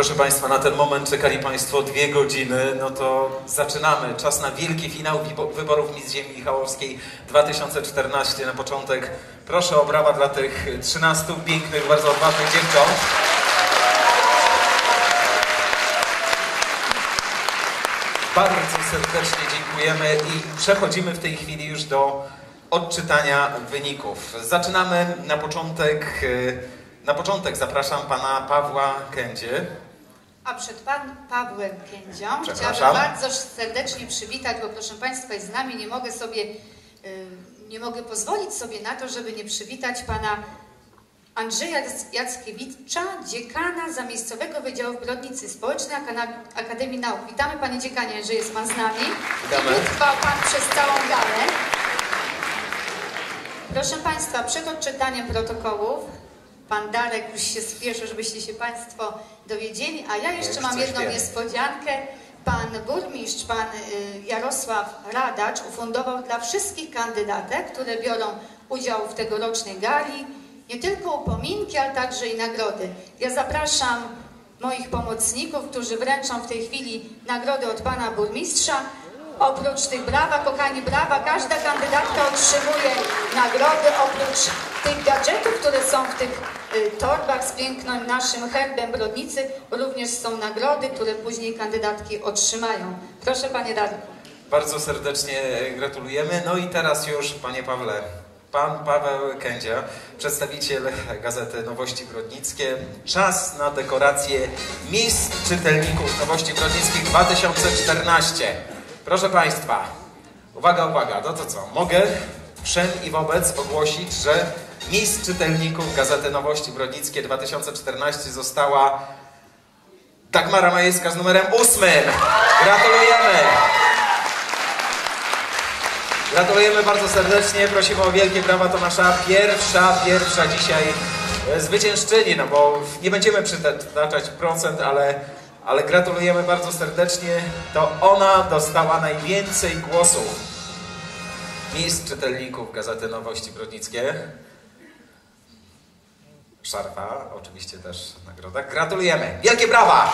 Speaker 1: Proszę Państwa, na ten moment czekali Państwo dwie godziny, no to zaczynamy. Czas na wielki finał wyborów Miss Ziemi Michałowskiej dwa tysiące czternaście. Na początek proszę o brawa dla tych trzynastu pięknych, bardzo odważnych dziewcząt. Bardzo serdecznie dziękujemy i przechodzimy w tej chwili już do odczytania wyników. Zaczynamy na początek, na początek zapraszam pana Pawła Kędzie.
Speaker 12: A przed pan Pawłem Kędzią chciałabym bardzo serdecznie przywitać, bo proszę Państwa jest z nami, nie mogę sobie, nie mogę pozwolić sobie na to, żeby nie przywitać pana Andrzeja Jackiewicza, dziekana Zamiejscowego Wydziału w Brodnicy Społecznej Akademii Nauk. Witamy panie dziekanie, że jest pan z nami.
Speaker 1: Witamy.
Speaker 12: I trwał pan przez całą galę. Proszę Państwa, przed odczytaniem protokołów pan Darek już się spieszy, żebyście się Państwo dowiedzieli, a ja jeszcze mam jedną niespodziankę. Pan burmistrz, pan Jarosław Radacz ufundował dla wszystkich kandydatek, które biorą udział w tegorocznej gali, nie tylko upominki, ale także i nagrody. Ja zapraszam moich pomocników, którzy wręczą w tej chwili nagrody od pana burmistrza. Oprócz tych brawa, kochani, brawa, każda kandydatka otrzymuje nagrody, oprócz tych gadżetów, które są w tych y, torbach z pięknym naszym herbem Brodnicy, również są nagrody, które później kandydatki otrzymają. Proszę panie Darku.
Speaker 1: Bardzo serdecznie gratulujemy. No i teraz już, panie Pawle, pan Paweł Kędzia, przedstawiciel Gazety Nowości Brodnickie. Czas na dekorację Miss Czytelników Nowości Brodnickich dwa tysiące czternaście. Proszę Państwa, uwaga, uwaga, no to co? Mogę wszem i wobec ogłosić, że Miss Czytelników Gazety Nowości Brodnickie dwa tysiące czternaście została Dagmara Majewska z numerem ósmym. Gratulujemy! Gratulujemy bardzo serdecznie, prosimy o wielkie brawa, to nasza pierwsza, pierwsza dzisiaj zwyciężczyni, no bo nie będziemy przytaczać procent, ale, ale gratulujemy bardzo serdecznie, to ona dostała najwięcej głosów. Miss Czytelników Gazety Nowości Brodnickie. Szarfa, oczywiście też nagroda. Gratulujemy, wielkie brawa!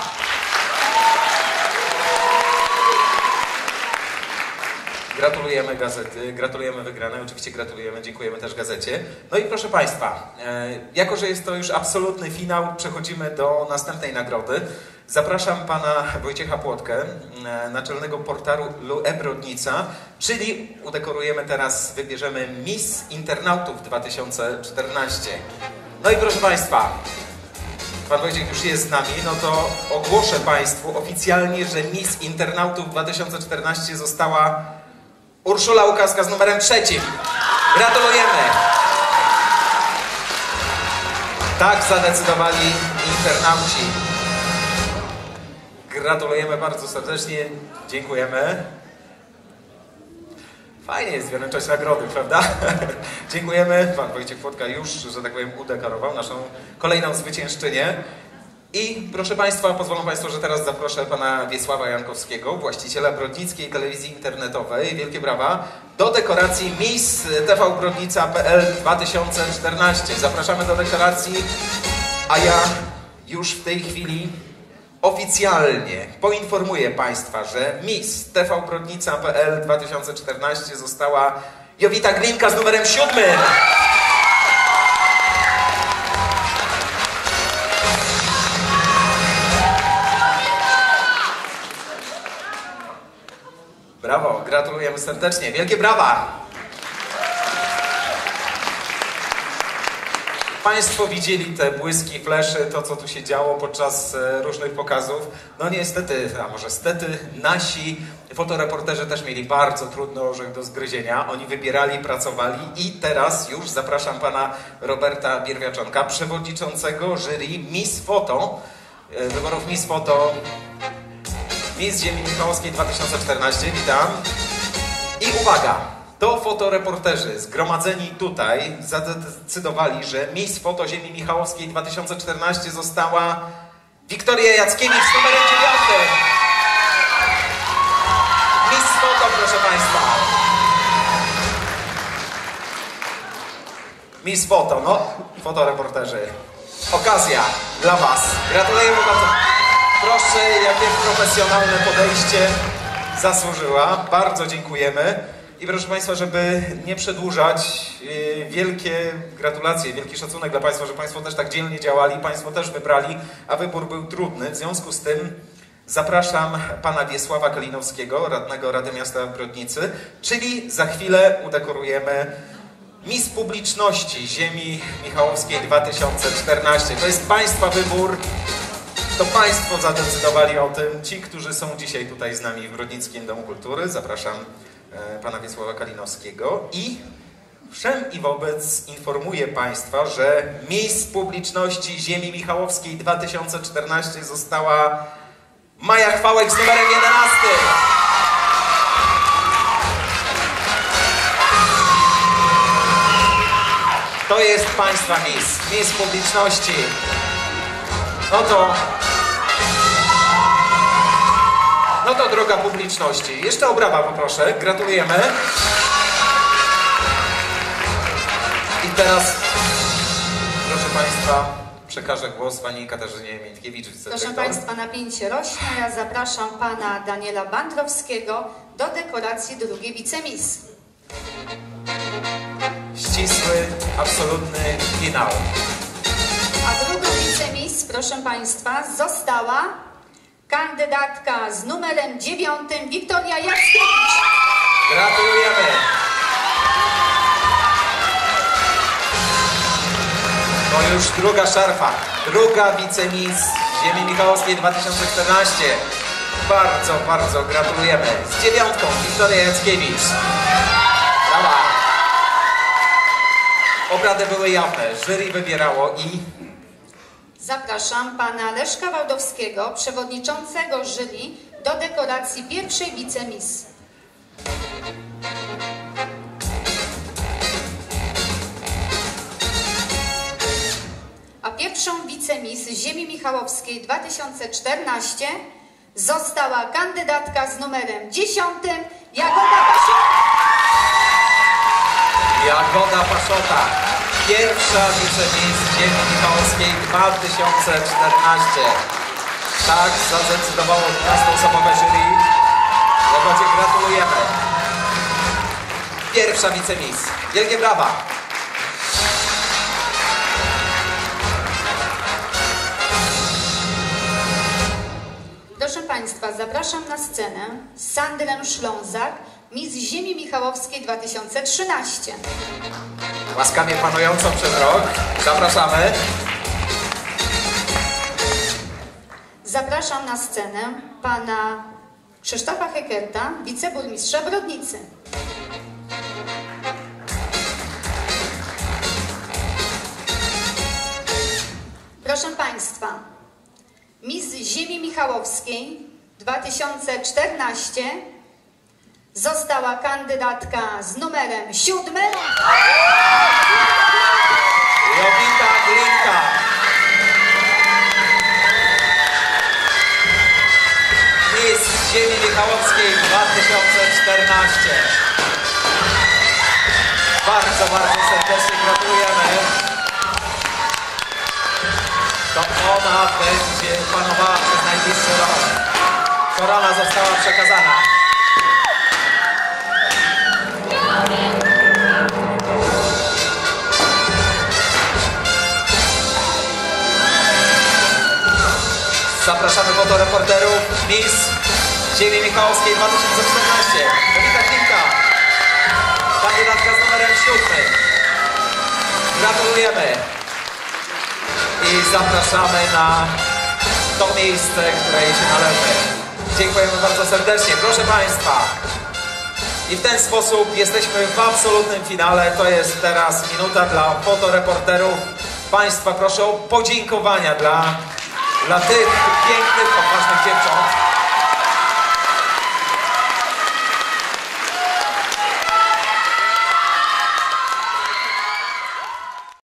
Speaker 1: Gratulujemy gazety, gratulujemy wygranej, oczywiście gratulujemy, dziękujemy też gazecie. No i proszę Państwa, e, jako że jest to już absolutny finał, przechodzimy do następnej nagrody. Zapraszam pana Wojciecha Płotkę, e, naczelnego portalu e-Brodnica, czyli udekorujemy teraz, wybierzemy Miss Internautów dwa tysiące czternaście. No i proszę Państwa, pan Wojciech już jest z nami, no to ogłoszę Państwu oficjalnie, że Miss Internautów dwa tysiące czternaście została Urszula Łukawska z numerem trzecim. Gratulujemy! Tak zadecydowali internauci. Gratulujemy bardzo serdecznie. Dziękujemy. Fajnie jest wręczać nagrody, prawda? Dziękujemy. Pan Wojciech Płotka już, że tak powiem, udekorował naszą kolejną zwyciężczynię. I proszę Państwa, pozwolą Państwo, że teraz zaproszę pana Wiesława Jankowskiego, właściciela Brodnickiej Telewizji Internetowej, wielkie brawa, do dekoracji Miss T V Brodnica kropka P L dwa tysiące czternaście. Zapraszamy do dekoracji, a ja już w tej chwili oficjalnie poinformuję Państwa, że Miss T V Brodnica kropka P L dwa tysiące czternaście została Jowita Glinka z numerem siódmym. Brawo, gratulujemy serdecznie. Wielkie brawa! Państwo widzieli te błyski, fleszy, to co tu się działo podczas różnych pokazów. No niestety, a może stety, nasi fotoreporterzy też mieli bardzo trudny orzech do zgryzienia. Oni wybierali, pracowali i teraz już zapraszam pana Roberta Bierwiaczonka, przewodniczącego jury Miss Foto, wyborów Miss Foto Miss Ziemi Michałowskiej dwa tysiące czternaście, witam. I uwaga, to fotoreporterzy zgromadzeni tutaj zadecydowali, że Miss Foto Ziemi Michałowskiej dwa tysiące czternaście została Wiktoria Jackiewicz z numerem dziewiątym. Miss Foto, proszę Państwa. Miss Foto, no, fotoreporterzy. Okazja dla Was. Gratulujemy bardzo. Proszę, jakie profesjonalne podejście zasłużyła. Bardzo dziękujemy. I proszę Państwa, żeby nie przedłużać, yy, wielkie gratulacje, wielki szacunek dla Państwa, że Państwo też tak dzielnie działali, Państwo też wybrali, a wybór był trudny. W związku z tym zapraszam Pana Wiesława Kalinowskiego, radnego Rady Miasta Brodnicy, czyli za chwilę udekorujemy Miss Publiczności Ziemi Michałowskiej dwa tysiące czternaście. To jest Państwa wybór. To Państwo zadecydowali o tym. Ci, którzy są dzisiaj tutaj z nami w Brodnickim Domu Kultury. Zapraszam e, Pana Wiesława Kalinowskiego i wszem i wobec informuję Państwa, że Miss Publiczności Ziemi Michałowskiej dwa tysiące czternaście została Maja Chwałek z numerem jedenastym. To jest Państwa Miss, Miss Publiczności. No to... No to droga publiczności. Jeszcze o brawa poproszę. Gratulujemy. I teraz, proszę Państwa, przekażę głos Pani Katarzynie Miętkiewicz.
Speaker 12: Proszę Państwa, napięcie rośnie. Ja zapraszam Pana Daniela Bandrowskiego do dekoracji drugiej wicemis.
Speaker 1: Ścisły, absolutny finał.
Speaker 12: A drugą wicemis, proszę Państwa, została kandydatka z numerem dziewiątym Wiktoria Jackiewicz.
Speaker 1: Gratulujemy. To już druga szarfa. Druga wicemis Ziemi Michałowskiej dwa tysiące czternaście. Bardzo, bardzo gratulujemy. Z dziewiątką Wiktoria Jackiewicz. Brawa. Obrady były jawne. Jury wybierało i...
Speaker 12: Zapraszam Pana Leszka Waldowskiego, przewodniczącego jury, do dekoracji pierwszej wicemis. A pierwszą wicemis Ziemi Michałowskiej dwa tysiące czternaście została kandydatka z numerem dziesiątym Jagoda Paszota.
Speaker 1: Jagoda Paszota. Pierwsza wicemis Ziemi Michałowskiej dwa tysiące czternaście. Tak zadecydowało dwunastoosobowe jury. Jagodzie gratulujemy. Pierwsza wicemis. Wielkie brawa.
Speaker 12: Proszę Państwa, zapraszam na scenę Sandrę Szlązak, Miss Ziemi Michałowskiej dwa tysiące trzynaście.
Speaker 1: Łaskawie panującą przez rok. Zapraszamy.
Speaker 12: Zapraszam na scenę Pana Krzysztofa Hekerta, wiceburmistrza Brodnicy. Proszę Państwa, Miss Ziemi Michałowskiej dwa tysiące czternaście została kandydatka z numerem siódmym
Speaker 1: Jowita Glinka. Miss Ziemi Michałowskiej dwa tysiące czternaście. Bardzo, bardzo serdecznie gratulujemy. To ona będzie panowała przez najbliższy rok. Korona została przekazana. Zapraszamy fotoreporterów Miss Ziemi Michałowskiej dwa tysiące czternaście. Jowita Glinka, kandydatka z numerem siódmym. Gratulujemy. I zapraszamy na to miejsce, które jej się należy. Dziękujemy bardzo serdecznie. Proszę Państwa. I w ten sposób jesteśmy w absolutnym finale. To jest teraz minuta dla fotoreporterów. Państwa proszę o podziękowania dla, dla tych pięknych, odważnych dziewcząt.